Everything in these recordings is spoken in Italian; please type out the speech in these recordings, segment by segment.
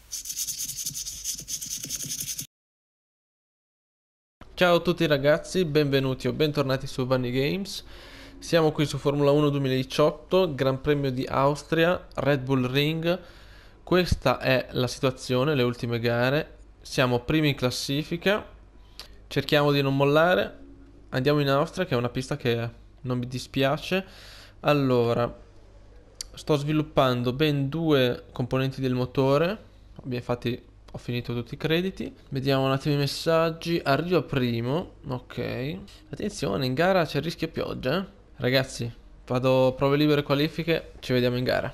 Ciao a tutti ragazzi, benvenuti o bentornati su Vanni Games. Siamo qui su Formula 1 2018, Gran Premio di Austria, Red Bull Ring. Questa è la situazione, le ultime gare. Siamo primi in classifica, cerchiamo di non mollare. Andiamo in Austria, che è una pista che non mi dispiace. Allora, sto sviluppando ben due componenti del motore. Infatti ho finito tutti i crediti. Vediamo un attimo i messaggi. Arriva primo. Ok. Attenzione, in gara c'è il rischio pioggia. Ragazzi, vado prove libere qualifiche. Ci vediamo in gara.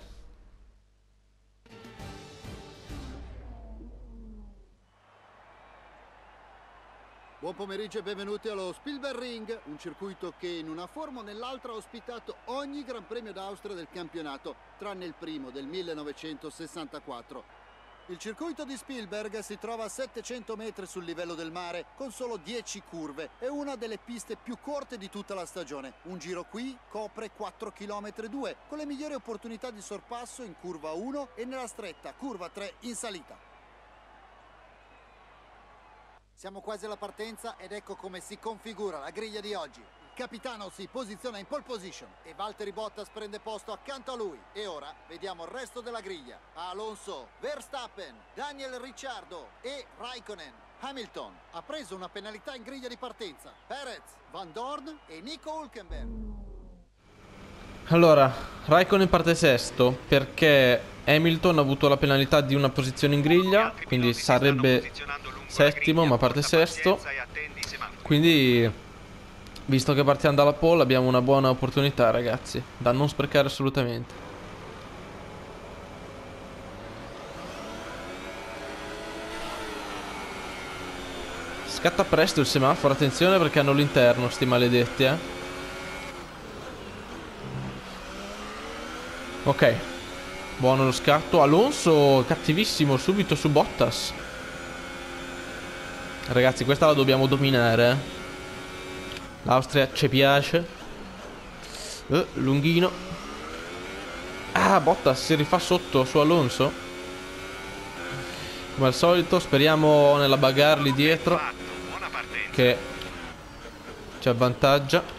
Buon pomeriggio e benvenuti allo Spielberg Ring, un circuito che in una forma o nell'altra ha ospitato ogni Gran Premio d'Austria del campionato, tranne il primo del 1964. Il circuito di Spielberg si trova a 700 metri sul livello del mare, con solo 10 curve. È una delle piste più corte di tutta la stagione. Un giro qui copre 4,2 km, con le migliori opportunità di sorpasso in curva 1 e nella stretta curva 3 in salita. Siamo quasi alla partenza ed ecco come si configura la griglia di oggi. Il capitano si posiziona in pole position e Valtteri Bottas prende posto accanto a lui. E ora vediamo il resto della griglia. Alonso, Verstappen, Daniel Ricciardo e Raikkonen. Hamilton ha preso una penalità in griglia di partenza. Perez, Van Dorn e Nico Hülkenberg. Allora, Raikkonen parte sesto perché Hamilton ha avuto la penalità di una posizione in griglia, quindi sarebbe settimo ma parte sesto. Quindi, visto che partiamo dalla pole, abbiamo una buona opportunità, ragazzi, da non sprecare assolutamente. Scatta presto il semaforo, attenzione perché hanno l'interno sti maledetti, Ok, buono lo scatto. Alonso cattivissimo subito su Bottas. Ragazzi, questa la dobbiamo dominare, L'Austria ci piace. Lunghino. Ah, Bottas si rifà sotto su Alonso. Come al solito, speriamo nella bagarre lì dietro, che ci avvantaggia.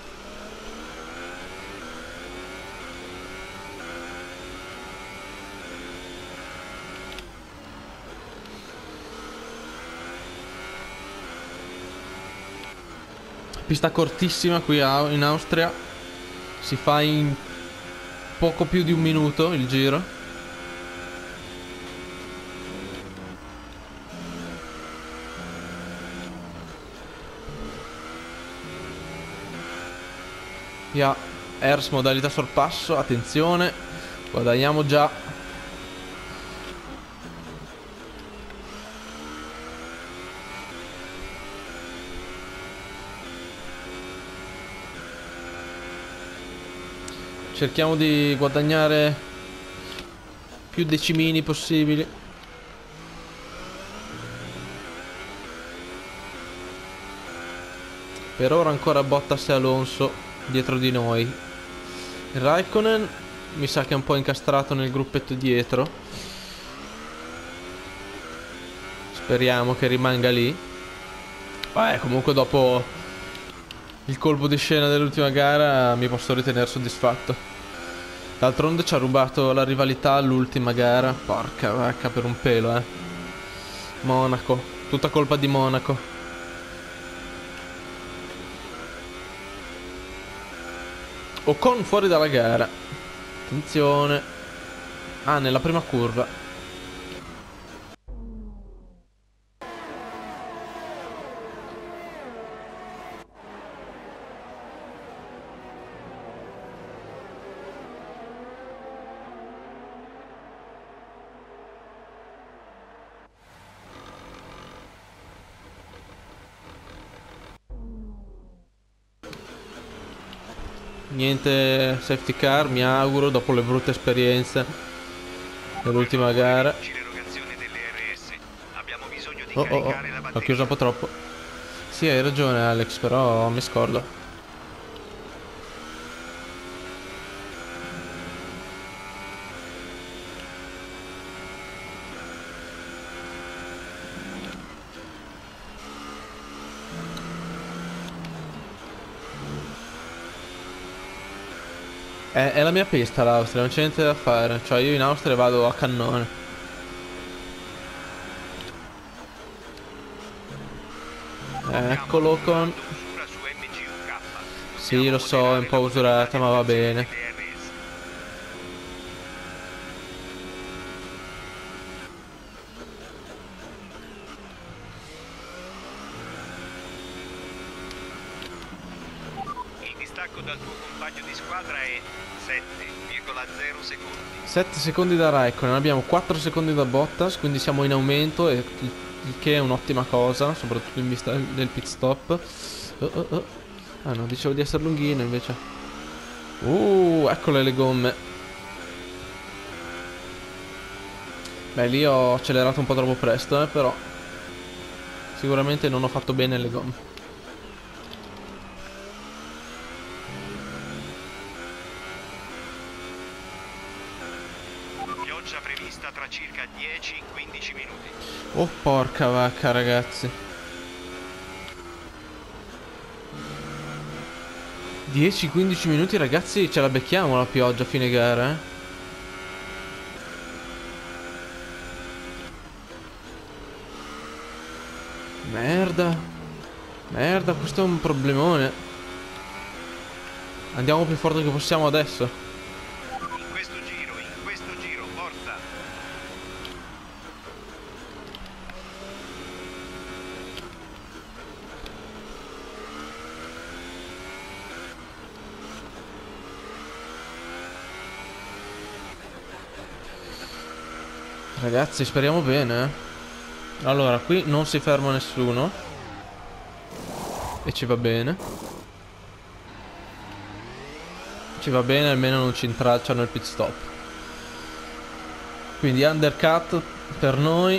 Pista cortissima qui in Austria. Si fa in poco più di un minuto il giro. Via, Ers modalità sorpasso, attenzione. Guadagniamo già. Cerchiamo di guadagnare più decimini possibili. Per ora ancora Bottas e Alonso dietro di noi. Raikkonen mi sa che è un po' incastrato nel gruppetto dietro. Speriamo che rimanga lì. Comunque dopo il colpo di scena dell'ultima gara mi posso ritenere soddisfatto. D'altronde ci ha rubato la rivalità all'ultima gara. Porca vacca, per un pelo, Monaco, tutta colpa di Monaco. Ocon fuori dalla gara. Attenzione. Ah, nella prima curva. Niente safety car, mi auguro, dopo le brutte esperienze dell'ultima gara. Ho chiuso un po' troppo. Sì, hai ragione Alex, però mi scordo. È la mia pista l'Austria, non c'è niente da fare. Cioè io in Austria vado a cannone. Eccolo con... Sì, lo so, è un po' usurata, ma va bene. Il distacco dal tuo compagno di squadra è 7,0 secondi. 7 secondi da Raikkonen, abbiamo 4 secondi da Bottas, quindi siamo in aumento, e il che è un'ottima cosa, soprattutto in vista del pit stop. Ah no, dicevo di essere lunghino invece. Eccole le gomme. Beh, lì ho accelerato un po' troppo presto, però sicuramente non ho fatto bene le gomme. Pioggia prevista tra circa 10-15 minuti. Oh porca vacca, ragazzi. 10-15 minuti, ragazzi, ce la becchiamo la pioggia a fine gara, eh. Merda. Merda, questo è un problemone. Andiamo più forte che possiamo adesso. In questo giro, forza! Ragazzi, speriamo bene, eh. Allora, qui non si ferma nessuno. E ci va bene. Ci va bene, almeno non ci intralciano il pit stop. Quindi undercut per noi.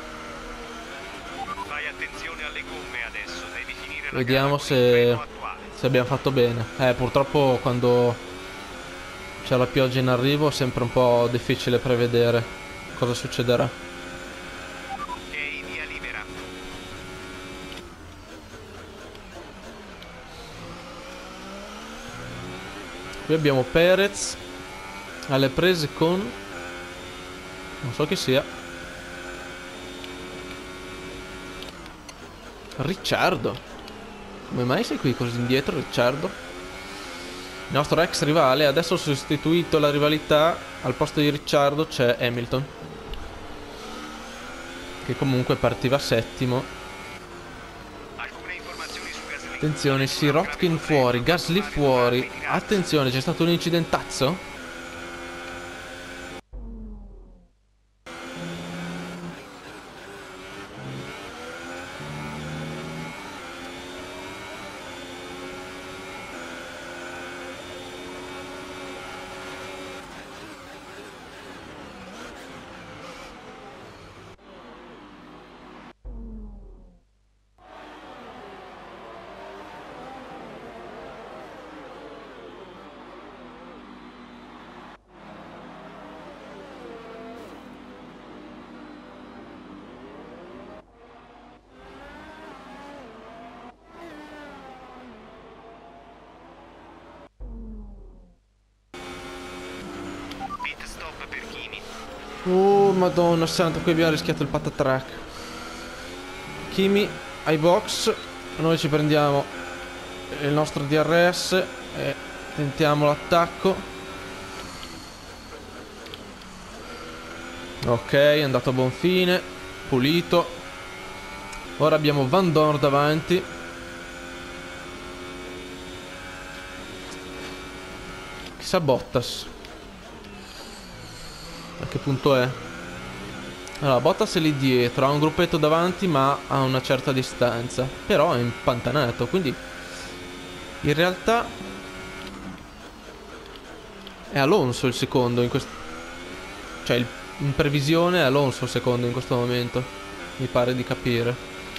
Fai attenzione alle gomme adesso, devi finire la Vediamo gara con il freno attuale. se abbiamo fatto bene. Purtroppo quando c'è la pioggia in arrivo è sempre un po' difficile prevedere cosa succederà. Ok, via libera. Qui abbiamo Perez alle prese con... non so chi sia. Ricciardo. Come mai sei qui così indietro, Ricciardo? Il nostro ex rivale adesso ha sostituito la rivalità. Al posto di Ricciardo c'è Hamilton, che comunque partiva settimo. Alcune informazioni su Gasly. Attenzione, Sirotkin fuori, Gasly fuori. Attenzione, c'è stato un incidentazzo? Pit stop per Kimi. Oh madonna santa, qui abbiamo rischiato il patatrack. Kimi ai box. Noi ci prendiamo il nostro DRS e tentiamo l'attacco. Ok, è andato a buon fine. Pulito. Ora abbiamo Van Dorn davanti. Chissà Bottas a che punto è. Allora, Bottas è lì dietro, ha un gruppetto davanti ma a una certa distanza. Però è impantanato, quindi in realtà è Alonso il secondo in questo... cioè in previsione è Alonso il secondo in questo momento. Mi pare di capire.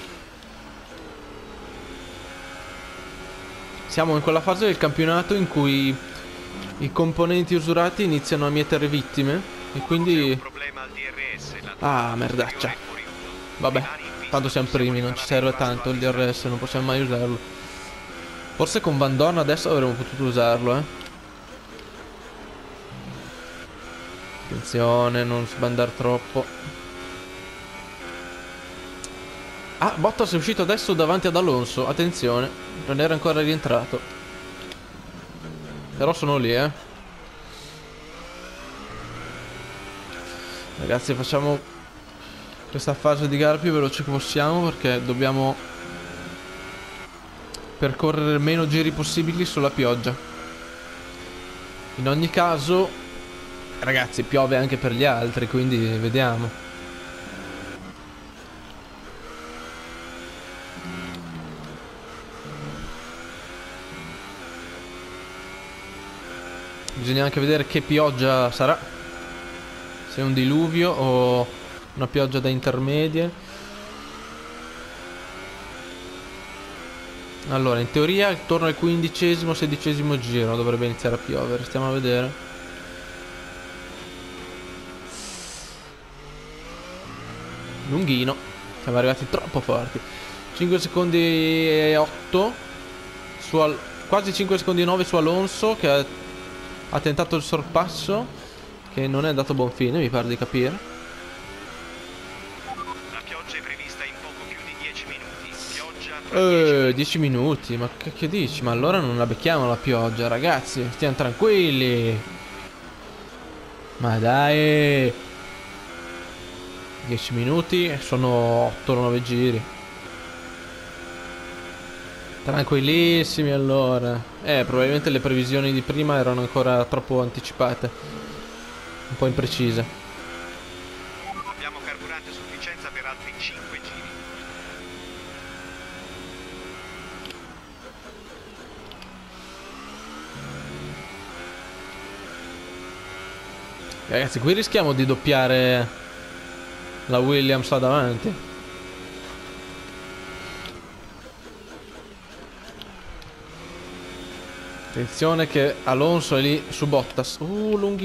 Siamo in quella fase del campionato in cui i componenti usurati iniziano a mietere vittime. E quindi... Problema al DRS. ah, merdaccia. Vabbè, tanto siamo primi, non ci serve tanto il DRS, non possiamo mai usarlo. Forse con Van Dorn adesso avremmo potuto usarlo, Attenzione, non sbandare troppo. Ah, Bottas è uscito adesso davanti ad Alonso. Attenzione, non era ancora rientrato. Però sono lì, Ragazzi, facciamo questa fase di gara più veloce che possiamo, perché dobbiamo percorrere meno giri possibili sulla pioggia. In ogni caso, ragazzi, piove anche per gli altri, quindi vediamo. Bisogna anche vedere che pioggia sarà. Se è un diluvio o una pioggia da intermedie. Allora, in teoria intorno al 15° 16° giro dovrebbe iniziare a piovere. Stiamo a vedere. Lunghino. Siamo arrivati troppo forti. 5 secondi e 8 quasi 5 secondi e 9 su Alonso, che ha tentato il sorpasso, che non è andato a buon fine, mi pare di capire. La pioggia è prevista in poco più di 10 minuti. Pioggia 10 minuti, ma che dici? Ma allora non la becchiamo la pioggia, ragazzi. Stiamo tranquilli. Ma dai. 10 minuti sono 8-9 giri. Tranquillissimi allora. Probabilmente le previsioni di prima erano ancora troppo anticipate. Un po' imprecise. Abbiamo carburante a sufficienza per altri 5 giri. Ragazzi, qui rischiamo di doppiare la Williams là davanti. Attenzione che Alonso è lì su Bottas. Lunghi.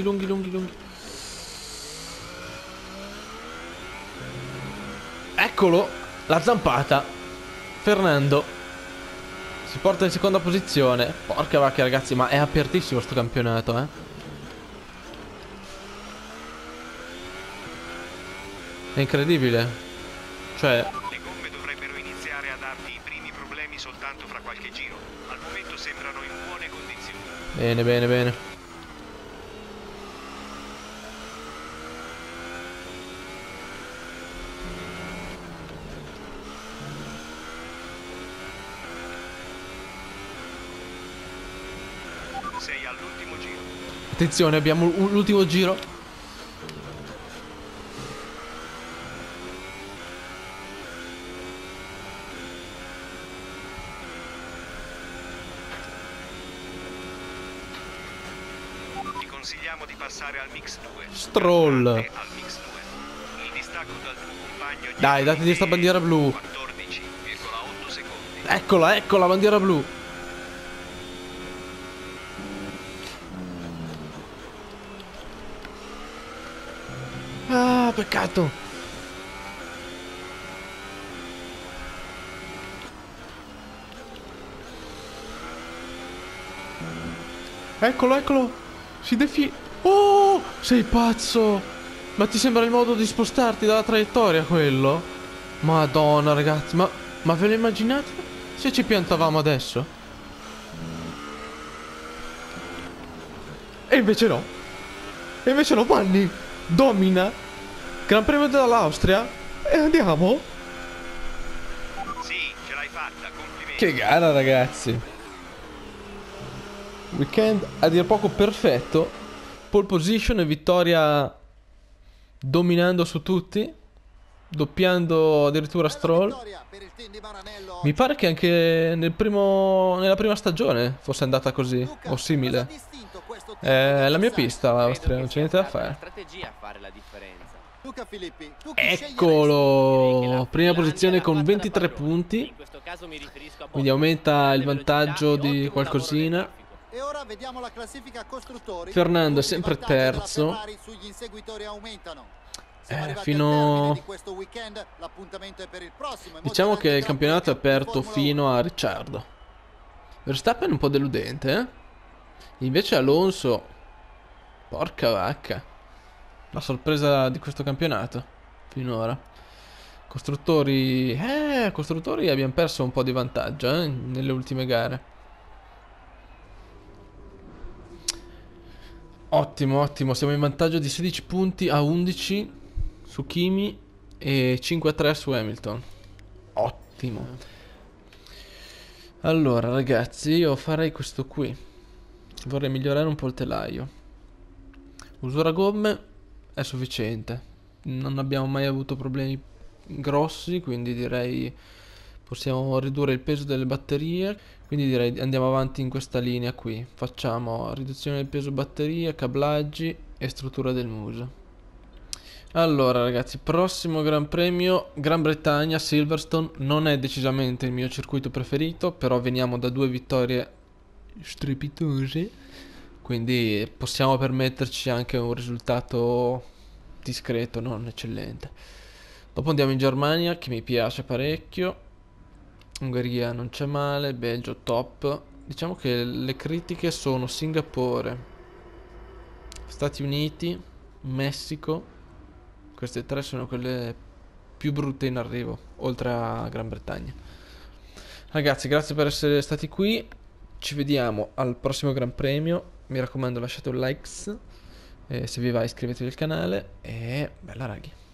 Eccolo, la zampata. Fernando si porta in seconda posizione. Porca vacca, ragazzi, ma è apertissimo sto campionato, È incredibile. Cioè, Le gomme dovrebbero iniziare a darti i primi problemi soltanto fra qualche giro. Al momento sembrano in buone condizioni. bene. Sei all'ultimo giro. Attenzione, abbiamo l'ultimo giro. Consigliamo di passare al mix 2. Stroll. Al mix 2. Il distacco dal tuo compagno Dai, datemi sta bandiera blu. 14,8 secondi. Eccola, bandiera blu. Ah, peccato. Eccolo. Si defila. Oh, sei pazzo. Ma ti sembra il modo di spostarti dalla traiettoria quello? Madonna, ragazzi, ma ve lo immaginate se ci piantavamo adesso? E invece no. Vanni domina Gran Premio dell'Austria. E andiamo. Sì, ce l'hai fatta, complimenti. Che gara, ragazzi. Weekend a dir poco perfetto. Pole position e vittoria dominando su tutti, doppiando addirittura Stroll. Mi pare che anche nella prima stagione fosse andata così o simile. È la mia pista, l'Austria, non c'è niente da fare. Eccolo, prima posizione con 23 punti, quindi aumenta il vantaggio di qualcosina. E ora vediamo la classifica costruttori. Fernando è sempre terzo. Fino... Diciamo che il campionato è aperto fino a Ricciardo. Verstappen è un po' deludente, Invece Alonso... Porca vacca. La sorpresa di questo campionato finora. Costruttori abbiamo perso un po' di vantaggio nelle ultime gare. Ottimo, ottimo, siamo in vantaggio di 16 punti a 11 su Kimi e 5 a 3 su Hamilton. Ottimo. Allora, ragazzi, io farei questo qui. Vorrei migliorare un po' il telaio. Usura gomme è sufficiente. Non abbiamo mai avuto problemi grossi, quindi direi possiamo ridurre il peso delle batterie. Quindi direi andiamo avanti in questa linea qui. Facciamo riduzione del peso batterie, cablaggi e struttura del muso. Allora ragazzi, prossimo Gran Premio, Gran Bretagna, Silverstone. Non è decisamente il mio circuito preferito, però veniamo da 2 vittorie strepitose, quindi possiamo permetterci anche un risultato discreto, non eccellente. Dopo andiamo in Germania, che mi piace parecchio. Ungheria non c'è male, Belgio top. Diciamo che le critiche sono Singapore, Stati Uniti, Messico. Queste 3 sono quelle più brutte in arrivo, oltre a Gran Bretagna. Ragazzi, grazie per essere stati qui. Ci vediamo al prossimo Gran Premio. Mi raccomando, lasciate un like. Se vi va, iscrivetevi al canale. E bella raghi.